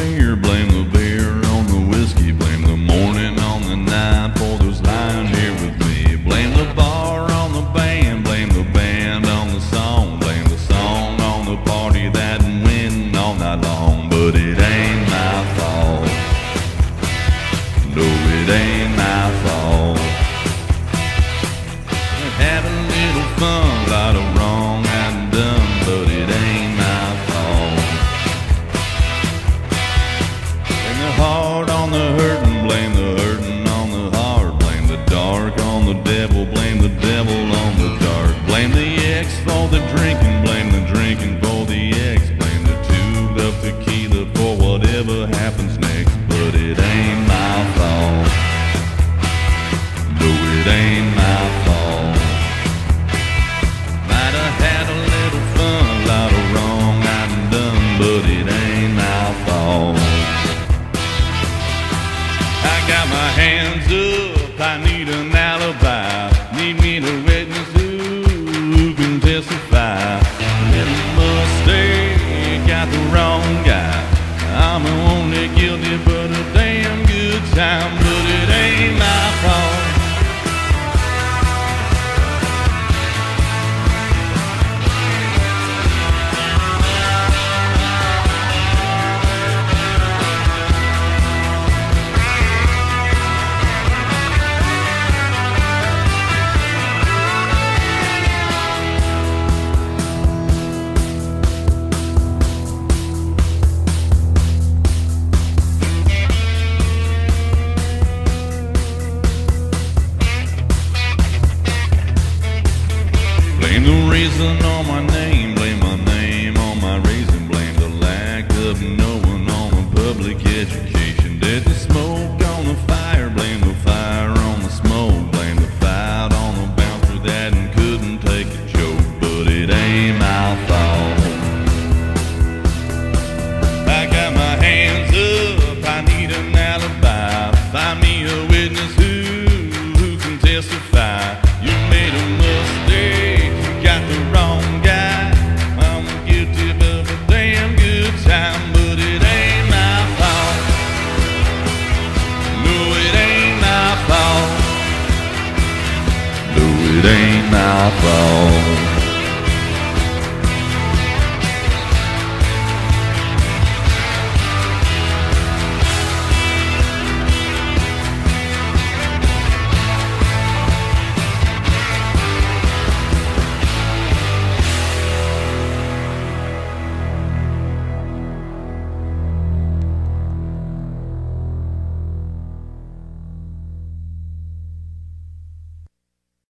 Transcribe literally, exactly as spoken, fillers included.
beer, blame the beer on the whiskey, blame the morning on the night for those lying here with me. Blame the bar on the band, blame the band on the song, blame the song on the party that went all night long. But it ain't my fault, no, it ain't my fault. Had a little fun, a lot of wrong I've done, but it ain't my fault. Blame the heart on the hurting, blame the hurting on the heart, blame the dark on the devil, blame the devil on the dark. Blame the ex for the drinking, blame the drinking for the ex, blame the tube of tequila for whatever happens next. But it ain't my fault, no, it ain't my fault. Had a little fun, a lot of wrong I've done, but it ain't my fault. I got my hands up, I need an alibi, need me to witness who can testify. Made a mistake, got the wrong guy. I'm only guilty but a damn good time, but it ain't my fault. Blame the reason on my name, blame my name on my reason, blame the lack of knowing on the public education. Did the smoke on the fire, blame the fire on the smoke, blame the fight on the bouncer that couldn't take a joke. But it ain't my fault. I got my hands up, I need an alibi, find me a witness who, who can testify. You made a mistake, got the wrong guy. I'm guilty of a damn good time, but it ain't my fault. No, it ain't my fault. No, it ain't my fault.